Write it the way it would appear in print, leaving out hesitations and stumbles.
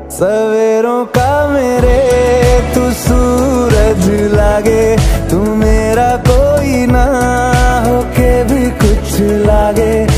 सवेरों का मेरे तू सूरज लागे, तू मेरा कोई ना होके भी कुछ लागे।